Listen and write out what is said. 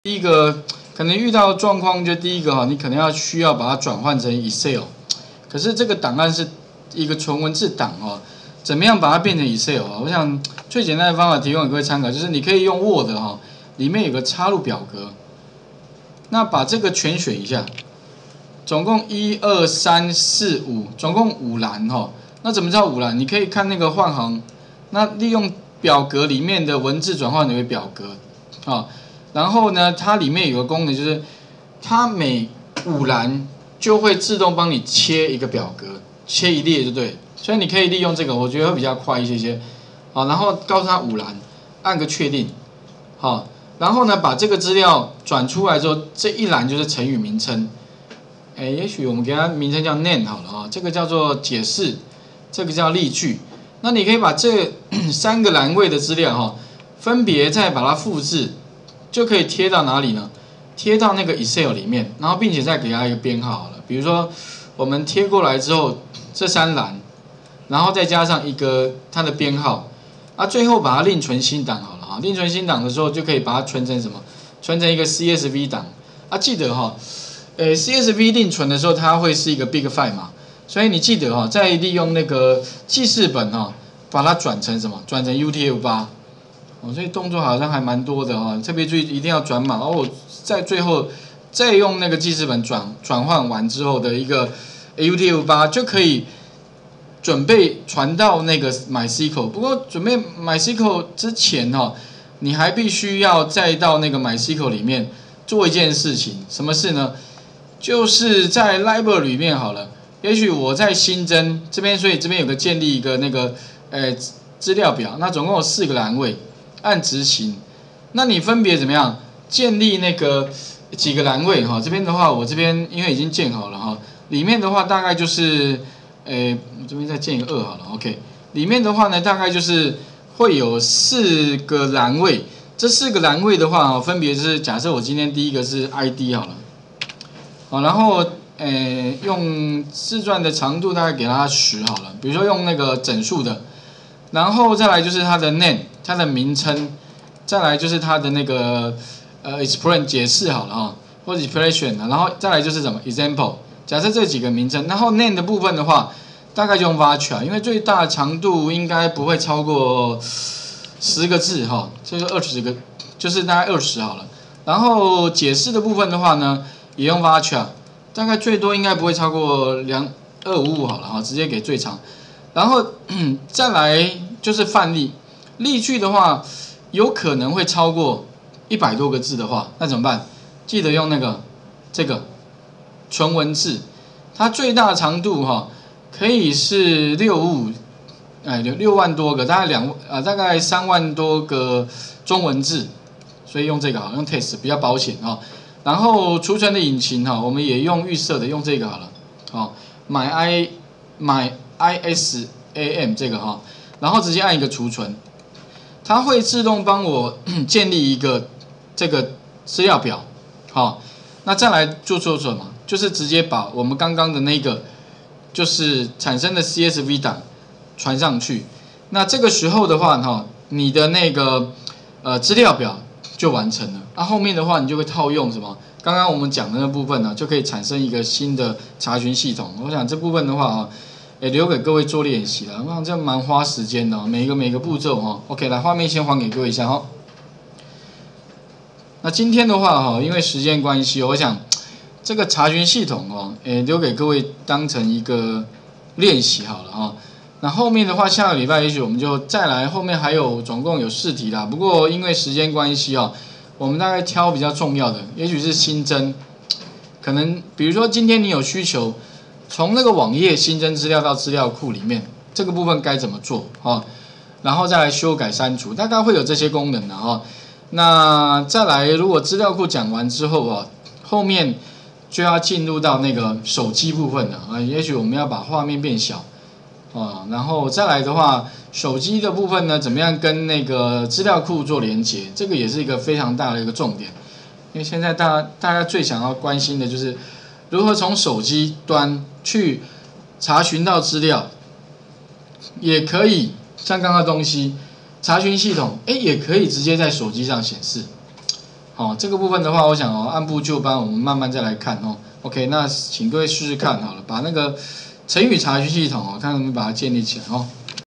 第一个可能遇到的状况就第一个你可能需要把它转换成 Excel， 可是这个档案是一个纯文字档怎么样把它变成 Excel 我想最简单的方法提供给各位参考，就是你可以用 Word 里面有个插入表格，那把这个全选一下，总共1、2、3、4、5，总共5栏那怎么知道5栏？你可以看那个换行，那利用表格里面的文字转换为表格然后呢，它里面有个功能，就是它每5栏就会自动帮你切一个表格，切一列就对。所以你可以利用这个，我觉得会比较快一些。然后告诉他5栏，按个确定，然后呢，把这个资料转出来之后，这一栏就是成语名称。也许我们给它名称叫 name 好了这个叫做解释，这个叫例句。那你可以把这3个栏位的资料分别再把它复制。就可以贴到哪里呢？贴到那个 Excel 里面，然后并且再给它一个编号好了。比如说我们贴过来之后，这3栏，然后再加上一个它的编号，最后把它另存新档好了另存新档的时候就可以把它存成什么？存成一个 CSV 档记得CSV 另存的时候它会是一个 big file 嘛，所以你记得再利用那个记事本把它转成什么？转成 UTF-8。所以动作好像还蛮多的特别注意一定要转码，我在最后再用那个记事本转换完之后的一个 UTF-8就可以准备传到那个 MySQL。不过准备 MySQL 之前你还必须要再到那个 MySQL 里面做一件事情，什么事呢？就是在 Library 里面好了，也许我在新增这边，所以这边有个建立一个那个资料表，那总共有4个栏位。按执行，那你分别怎么样建立那个几个栏位这边的话，我这边因为已经建好了里面的话大概就是我这边再建一个2好了 ，OK。里面的话呢，大概就是会有4个栏位，这4个栏位的话分别是假设我今天第一个是 ID 好了，然后用字段的长度大概给它10好了，比如说用那个整数的。然后再来就是它的 name， 它的名称，再来就是它的那个explain 解释好了或者 explanation， 然后再来就是什么 example。假设这几个名称，然后 name 的部分的话，大概就用 varchar， 因为最大的长度应该不会超过10个字就是20个，就是大概20好了。然后解释的部分的话呢，也用 varchar， 大概最多应该不会超过255好了直接给最长。然后再来就是范例，例句的话有可能会超过100多个字的话，那怎么办？记得用这个纯文字，它最大长度可以是6万多个，大概3万多个中文字，所以用这个用 text 比较保险然后储存的引擎我们也用预设的，用这个好了ISAM 这个然后直接按一个储存，它会自动帮我建立一个这个资料表那再来做什么？就是直接把我们刚刚的那个就是产生的 CSV 档传上去。那这个时候的话你的那个资料表就完成了。后面的话你就会套用什么？刚刚我们讲的那部分就可以产生一个新的查询系统。我想这部分的话留给各位做练习了，我想这蛮花时间的每个步骤OK， 来画面先还给各位一下那今天的话因为时间关系，我想这个查询系统留给各位当成一个练习好了那后面的话，下个礼拜也许我们就再来，后面还有总共有4题啦。不过因为时间关系我们大概挑比较重要的，也许是新增，可能比如说今天你有需求，从那个网页新增资料到资料库里面，这个部分该怎么做然后再来修改删除，大概会有这些功能的那再来，如果资料库讲完之后后面就要进入到那个手机部分了也许我们要把画面变小然后再来的话，手机的部分呢，怎么样跟那个资料库做连接？这个也是一个非常大的一个重点，因为现在大家最想要关心的就是如何从手机端去查询到资料，也可以像刚刚的东西查询系统，也可以直接在手机上显示。 哦，这个部分的话，我想哦，按部就班，我们慢慢再来看哦。OK， 那请各位试试看好了，把那个成语查询系统哦，看能不能把它建立起来哦。